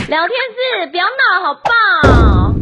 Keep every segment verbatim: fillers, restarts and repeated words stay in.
聊天室不要闹，好棒！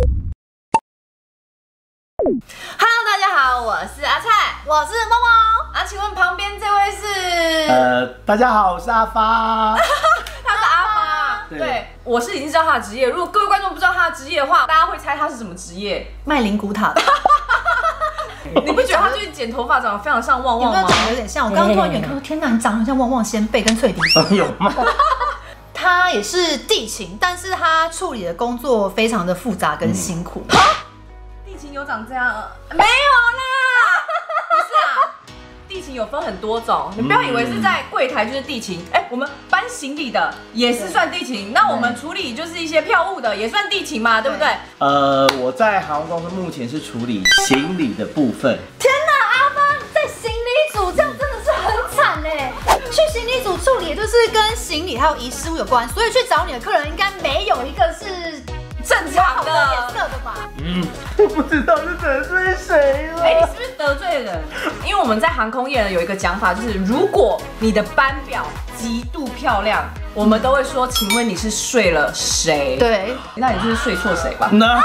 Hello， 大家好，我是阿菜，我是猫猫。啊，请问旁边这位是？ 呃，大家好，我是阿发。 他是阿发。 对， 对，我是已经知道他的职业。如果各位观众不知道他的职业的话，大家会猜他是什么职业？ 卖灵骨塔的。 你不觉得他最近剪头发长得非常像旺旺吗？ 有没有长得有点像？我刚刚突然远看说，天哪，你长得很像旺旺仙贝跟脆迪斯。 有吗？ 他也是地勤，但是他处理的工作非常的复杂跟辛苦。 嗯、地勤有长这样？没有啦，不是啊。地勤有分很多种，你不要以为是在柜台就是地勤。哎、欸，我们搬行李的也是算地勤，那我们处理就是一些票务的也算地勤嘛，对不对？ 呃，我在航空公司目前是处理行李的部分。 天哪，阿发在行李组这样真的是很惨哎！去行李组处理也就是跟行李还有遗失物有关，所以去找你的客人应该没有一个是正常的颜色的吧？ 嗯，我不知道是得罪谁了。 哎、欸，你是不是得罪人？因为我们在航空业呢有一个讲法，就是如果你的班表极度漂亮，我们都会说，请问你是睡了谁？ 对， 那你就是睡错谁吧？ 那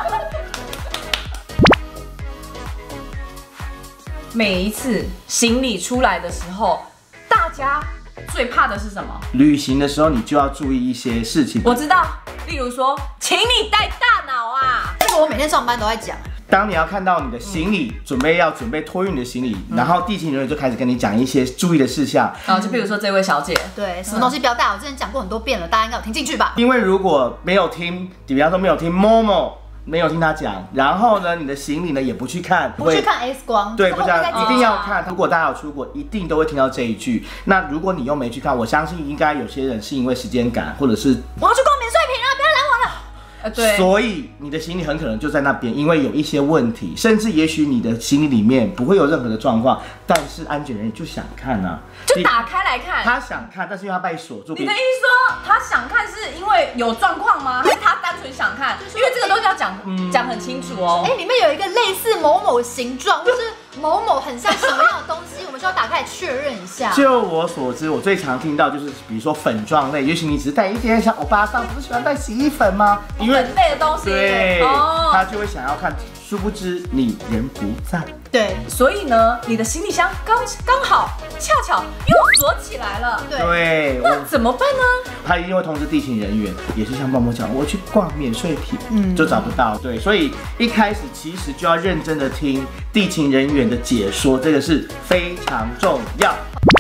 每一次行李出来的时候，大家最怕的是什么？ 旅行的时候你就要注意一些事情。 我知道，例如说，请你带大脑啊。 这个我每天上班都在讲。 当你要看到你的行李、嗯、准备要准备托运你的行李，嗯、然后地勤人员就开始跟你讲一些注意的事项。 啊，就比如说这位小姐， 对，什么东西不要带，我之前讲过很多遍了，大家应该有听进去吧？ 因为如果没有听，比方说没有听 Momo。没有听他讲，然后呢，你的行李呢也不去看， 不去看 X 光， 对，不讲，一定要看。如果大家有出国，一定都会听到这一句。那如果你又没去看，我相信应该有些人是因为时间赶，或者是我要去逛免税品啊，不要拦我了。 呃，对， 所以你的行李很可能就在那边，因为有一些问题，甚至也许你的行李里面不会有任何的状况，但是安检人员就想看啊， 就打开来看。 他想看，但是因为他被锁住。 你的意思说他想看是因为有状况吗？还是他单纯想看？因为这个东西要讲讲很清楚哦。 哎，里面有一个类似某某形状，或是某某很像什么样的东西，我们需要打开来确认一下。 就我所知，我最常听到就是，比如说粉状类，也许你只是带一点像欧巴桑，不是喜欢带洗衣粉吗？因为粉类的东西， 对，哦、他就会想要看。殊不知你人不在， 对， 所以呢，你的行李箱刚刚好恰巧又锁起来了， 对， 那怎么办呢？ 他一定会通知地勤人员，也是像默默讲，我去逛免税品，嗯，就找不到，对，所以一开始其实就要认真的听地勤人员的解说，这个是非常重要。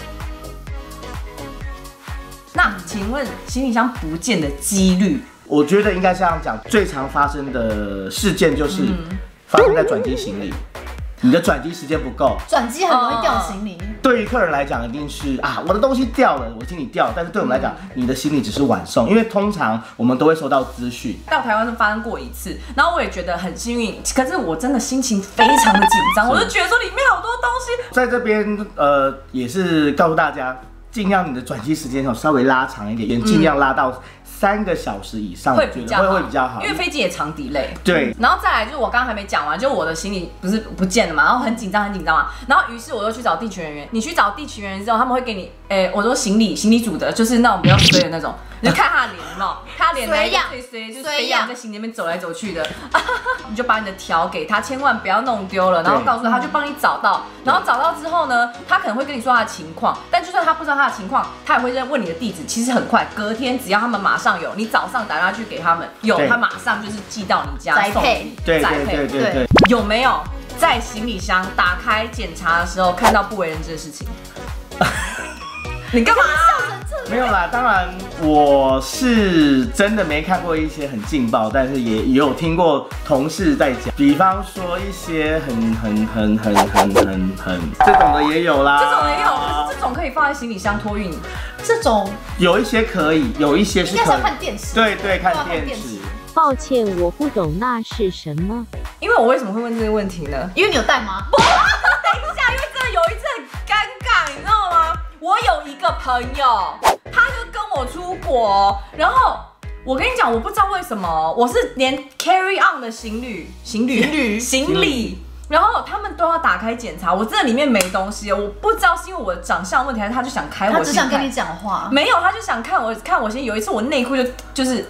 那请问行李箱不见的几率？ 我觉得应该这样讲，最常发生的事件就是。嗯发生在转机行李，你的转机时间不够， 转机很容易掉行李。 对于客人来讲，一定是啊，我的东西掉了，我的行李掉了。但是对我们来讲，嗯、你的行李只是晚送，因为通常我们都会收到资讯。 到台湾是发生过一次，然后我也觉得很幸运，可是我真的心情非常的紧张，我就觉得说里面好多东西。 在这边呃，也是告诉大家，尽量你的转机时间稍微拉长一点，也尽量拉到。三个小时以上会比较会会比较好， 因为飞机也常 delay。 对， 然后再来就是我刚刚还没讲完，就我的行李不是不见了嘛，然后很紧张很紧张嘛，然后于是我又去找地勤人员。你去找地勤人员之后，他们会给你，哎、欸，我说行李行李组的，就是那种比较衰的那种，你就看他的脸，有没有？看他脸来最衰，就是飞样在行李里面走来走去的，你就把你的条给他，千万不要弄丢了，然后告诉他，他就帮你找到，然后找到之后呢，他可能会跟你说他的情况，但就算他不知道他的情况，他也会问你的地址，其实很快，隔天只要他们马上有，你早上。打电话去给他们，有他马上就是寄到你家送你， 对对对对对。 有没有在行李箱打开检查的时候看到不为人知的事情？你干嘛笑成这？ 没有啦，当然我是真的没看过一些很劲爆，但是也也有听过同事在讲，比方说一些很很很很很很很这种的也有啦， 这种也有，可是这种可以放在行李箱托运。 这种有一些可以，有一些是可以。 应该是看电视。 对对，看电视。 抱歉，我不懂那是什么。 因为我为什么会问这个问题呢？ 因为你有带吗？ 不，等一下，因为真的有一次很尴尬，你知道吗？我有一个朋友，他就跟我出国，然后我跟你讲，我不知道为什么，我是连 carry on 的行李、行李、行李、行李。然后他们都要打开检查，我真的里面没东西，我不知道是因为我的长相问题，还是他就想开我。 他只想跟你讲话， 没有，他就想看我看我先。有一次我内裤就就是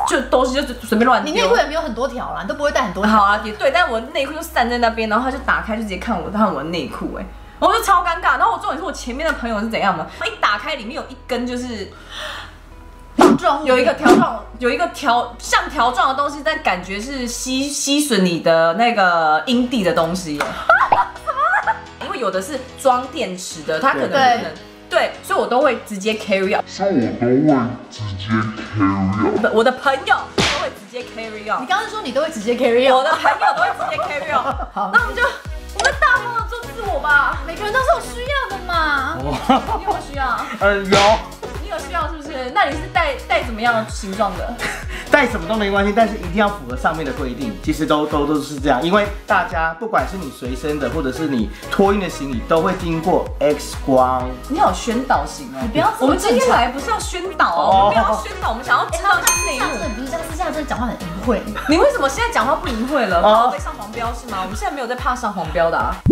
就东西就随便乱丢。 你内裤也没有很多条啦，你都不会带很多条。 好啊，也对，但我内裤就散在那边，然后他就打开就直接看我看我的内裤，哎，我就超尴尬。然后我重点是我前面的朋友是怎样嘛？一打开里面有一根就是棒状， 有一个条状，有一个条像条状的东西，但感觉是吸吸吮你的那个阴蒂的东西。因为有的是装电池的，它可能不能。对，所以我都会直接 carry out。所以我都会直接 carry out。我的朋友都会直接 carry out。 你刚刚说你都会直接 carry out， 我的朋友都会直接 carry out。好，那我们就我们大方的做自我吧。 每个人都是有需要的嘛。 你有没有需要？ 嗯，有。 你有需要是不是？那你是带带怎么样的形状的？ 带什么都没关系，但是一定要符合上面的规定。其实都都都是这样，因为大家不管是你随身的，或者是你托运的行李，都会经过 X 光。 你好宣导型哦！ 你不要， 我们今天来不是要宣导哦，我们不要宣导，我们想要知道一些内幕。 不是这样，私下真的讲话很淫秽。 你为什么现在讲话不淫秽了？怕被上黄标是吗？我们现在没有在怕上黄标的啊。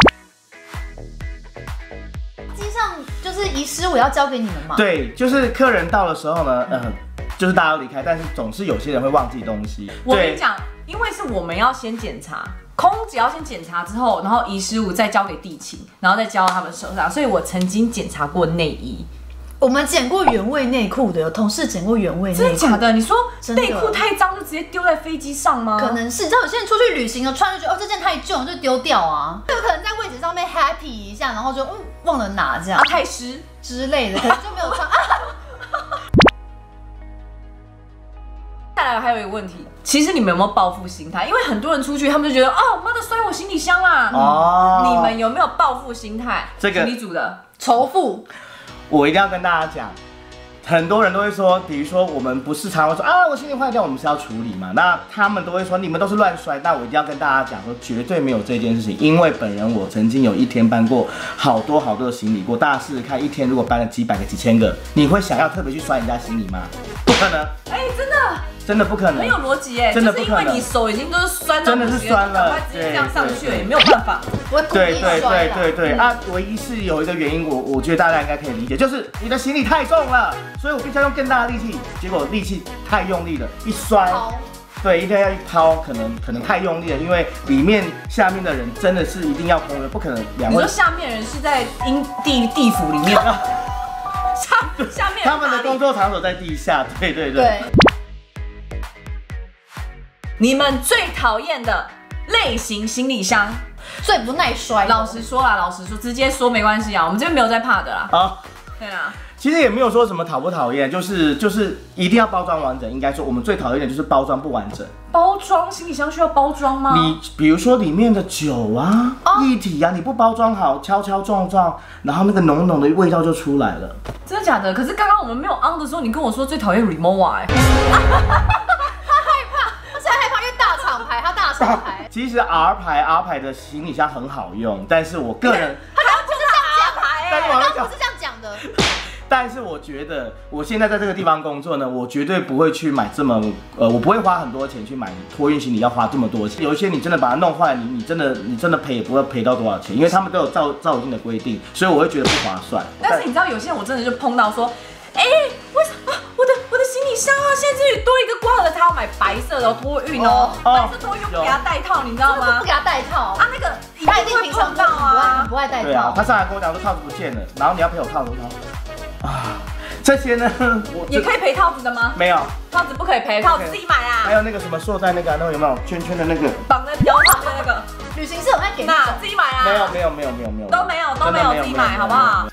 机上就是遗失，我要交给你们嘛。 对，就是客人到的时候呢，呃。就是大家要离开，但是总是有些人会忘记东西。 我跟你讲，因为是我们要先检查，空姐要先检查之后，然后遗失物再交给地勤，然后再交到他们手上。所以我曾经检查过内衣， 我们捡过原味内裤的，有同事捡过原味内裤。 真的假的？你说内裤太脏就直接丢在飞机上吗？ 可能是，你知道有些人出去旅行了，穿就觉得哦这件太旧就丢掉啊，有可能在位置上面 happy 一下，然后就嗯忘了拿这样啊太湿之类的，可能就没有穿啊。 再来还有一个问题，其实你们有没有报复心态？因为很多人出去，他们就觉得哦妈的摔我行李箱啦。哦，你们有没有报复心态？ 这个行李组的仇富， 我一定要跟大家讲。很多人都会说，比如说我们不是常会说啊，我行李坏掉，我们是要处理嘛。那他们都会说你们都是乱摔。那我一定要跟大家讲说，绝对没有这件事情，因为本人我曾经有一天搬过好多好多的行李过。大家试试看，一天如果搬了几百个、几千个，你会想要特别去摔人家行李吗？不可能。 哎、欸，真的。 真的不可能， 很有逻辑哎， 真的不可能， 就是因为你手已经都是酸到， 真的是酸了， 赶快直接这样上去了，也没有办法。 我对对对对对啊，唯一是有一个原因，我我觉得大家应该可以理解，就是你的行李太重了，所以我必须要用更大的力气，结果力气太用力了，一摔，对，一定要一抛，可能可能太用力了，因为里面下面的人真的是一定要空的，不可能两位。 你说下面人是在阴地地府里面，下下面他们的工作场所在地下，对对对。 对。 你们最讨厌的类型行李箱， 最不耐摔。 老实说啦，老实说，直接说没关系啊，我们这边没有在怕的啦。 好， 对啊， 其实也没有说什么讨不讨厌，就是就是一定要包装完整。应该说我们最讨厌的就是包装不完整。 包装行李箱需要包装吗？ 你比如说里面的酒啊、液体啊，你不包装好，敲敲撞撞，然后那个浓浓的味道就出来了。 真的假的？可是刚刚我们没有 on 的时候，你跟我说最讨厌 Rimowa 哎。 其实 R 牌 R 牌的行李箱很好用，但是我个人他刚刚不是这样讲， 但是我刚刚不是这样讲的。 但是我觉得我现在在这个地方工作呢，我绝对不会去买这么呃，我不会花很多钱去买托运行李，要花这么多钱。有一些你真的把它弄坏，你你真的你真的赔也不会赔到多少钱，因为他们都有照照一定的规定，所以我会觉得不划算。 但是你知道有些人我真的就碰到说，哎、欸，为什么啊？我的我的行李箱啊，现在这里多一个挂号的，他要买白色的托运哦，白色托运又给他带套，你知道吗？ 不给他带套啊，那个他一定平常到啊， 不爱带套。 对啊，他上来跟我讲说套子不见了，然后你要赔我套子，我说啊，这些呢，我也可以赔套子的吗？ 没有， 套子不可以赔，套子自己买啊。 还有那个什么塑带那个，那个有没有圈圈的那个绑在腰上的那个？ 旅行社有在给那自己买啊。 没有没有没有没有没有， 都没有都没有自己买，好不好？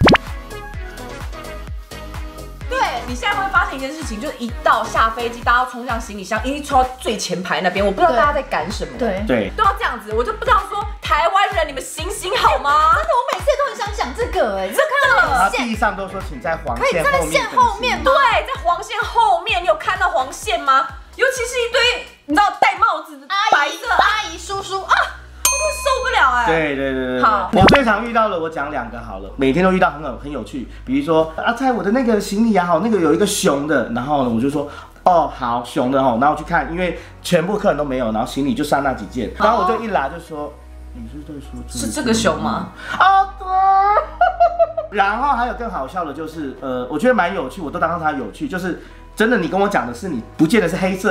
对，你现在会发现一件事情，就是一到下飞机，大家要冲向行李箱，一定冲到最前排那边。我不知道大家在赶什么， 对对， 都要这样子，我就不知道说台湾人你们行行好吗？ 真的，我每次都很想讲这个，哎，这看他了地上都说请在黄可以线站在线后面， 对，在黄线后面，你有看到黄线吗？尤其是一堆你知道戴帽子的白色阿姨叔叔啊。 我真的受不了哎、欸！ 对对对对， 好， 我最常遇到的，我讲两个好了，每天都遇到很有很有趣，比如说阿菜，我的那个行李啊，好，那个有一个熊的，然后呢我就说，哦好熊的哈，然后去看，因为全部客人都没有，然后行李就剩那几件，然后我就一拿就说，你是在说是这个熊吗？ 啊对。然后还有更好笑的就是，呃，我觉得蛮有趣，我都当它有趣，就是真的你跟我讲的是你不见得是黑色。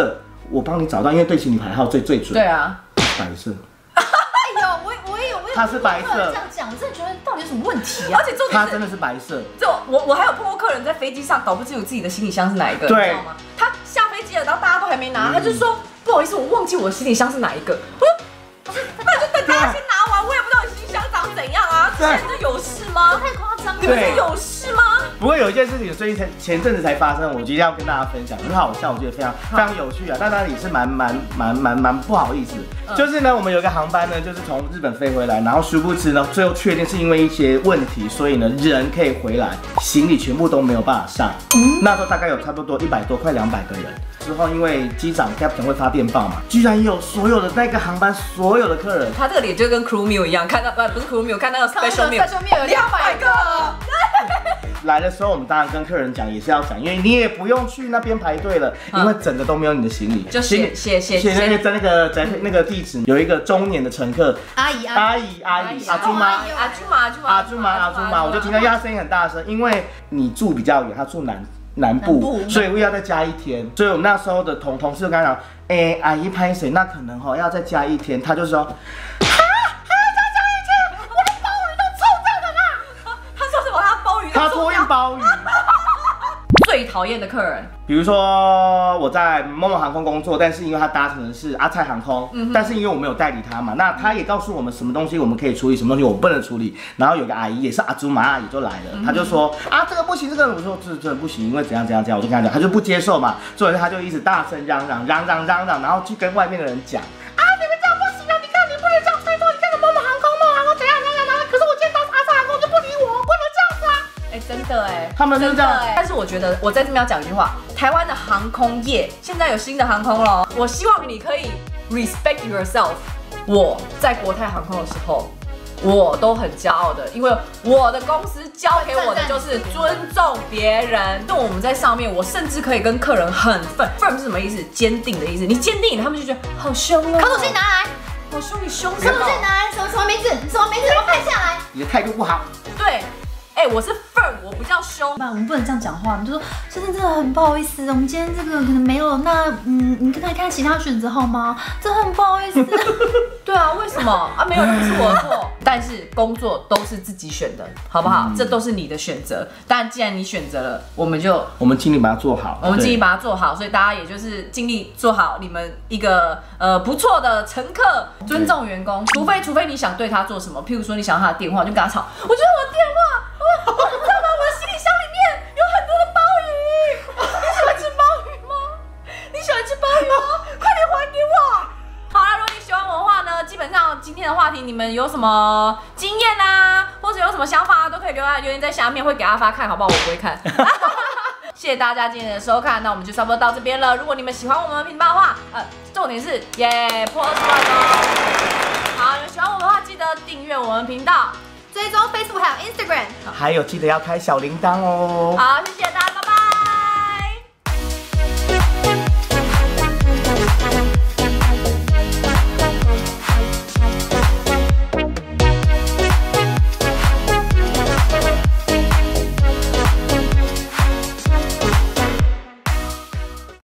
我帮你找到，因为对行李牌号最最准。 对啊， 白色。 哎呦，我我也有，我也有它是白色客人这样讲，我真的觉得到底有什么问题啊？ 而且重点是， 它真的是白色。 就我我还有碰过客人在飞机上搞不清楚自己的行李箱是哪一个，你对知道吗？他下飞机了，然后大家都还没拿，他就说不好意思，我忘记我的行李箱是哪一个。我说那就等大家先拿完，我也不知道你行李箱长怎样啊， 对现在有事吗？ 太夸张了。 你们是有事吗？ 不过有一件事情，最近才前阵子才发生，我觉得要跟大家分享，很好笑，我觉得非常非常有趣啊。但当然也是蛮蛮蛮蛮蛮不好意思， 嗯就是呢，我们有一个航班呢，就是从日本飞回来，然后殊不知呢，最后确定是因为一些问题，所以呢人可以回来，行李全部都没有办法上。 嗯那时候大概有差不多一百多，快两百个人。之后因为机长 captain 会发电报嘛，居然有所有的那个航班所有的客人， 他这个脸就跟 crew meal 一样，看到不不是 crew meal，看那个 special meal， special meal 有两百个。 来的时候，我们当然跟客人讲也是要讲，因为你也不用去那边排队了，因为整个都没有你的行李， 就写写写写那个在那个在那个地址有一个中年的乘客， 阿姨阿姨阿姨阿朱妈阿朱妈阿朱妈阿朱妈阿朱妈，我就听到他声音很大声，因为你住比较远，他住南南部，所以要再加一天，所以我们那时候的同同事就跟他讲，哎阿姨拍谁，那可能哈要再加一天，他就说。他托运鲍鱼。 最讨厌的客人， 比如说我在某某航空工作，但是因为他搭乘的是阿菜航空，嗯、但是因为我没有代理他嘛，那他也告诉我们什么东西我们可以处理，什么东西我们不能处理。然后有个阿姨也是阿朱玛阿姨就来了，嗯、他就说啊这个不行，这个我说这这不行，因为怎样怎样怎样，我就跟他讲，他就不接受嘛，所以他就一直大声嚷嚷嚷嚷嚷嚷，然后去跟外面的人讲啊你们这样不行啊，你看你不能这样吹风，你看某某航空某某航空怎样怎样怎样，可是我今天搭阿菜航空就不理我，不能这样子啊。 哎、欸，真的哎， 他们是这样。 但是我觉得我在这边要讲一句话，台湾的航空业现在有新的航空了，我希望你可以 respect yourself。我在国泰航空的时候，我都很骄傲的，因为我的公司教给我的就是尊重别人。那我们在上面，我甚至可以跟客人很 firm，firm 是什么意思？坚定的意思。你坚定，他们就觉得好凶哦。 考土信拿来， 好凶，你凶考土信拿来，什么什么名字？什么名字？我拍下来。 你的态度不好。 对。哎、欸，我是 firm， 我不叫凶。 那我们不能这样讲话，我们就说先生真的很不好意思，我们今天这个可能没有，那嗯，你可以看其他选择好吗？真的很不好意思。 对啊，为什么啊？没有，又不是我的错。但是工作都是自己选的，好不好？嗯、这都是你的选择。但既然你选择了，我们就我们尽力把它做好。 我们尽力把它做好，所以大家也就是尽力做好你们一个呃不错的乘客，尊重员工。除非除非你想对他做什么，譬如说你想要他的电话，就跟他吵。我觉得我的电话。你知道吗？我的行李箱里面有很多的鲍鱼。你喜欢吃鲍鱼吗？你喜欢吃鲍鱼吗？快点还给我！好啦，如果你喜欢我的话呢，基本上今天的话题你们有什么经验啊，或者有什么想法啊，都可以留言留言在下面，会给阿发看，好不好？我不会看。谢谢大家今天的收看，那我们就差不多到这边了。如果你们喜欢我们的频道的话，呃，重点是耶破十万哦。好，你们喜欢我们的话，记得订阅我们频道。 追踪 Facebook 还有 Instagram， 还有记得要开小铃铛哦。 好，谢谢大家。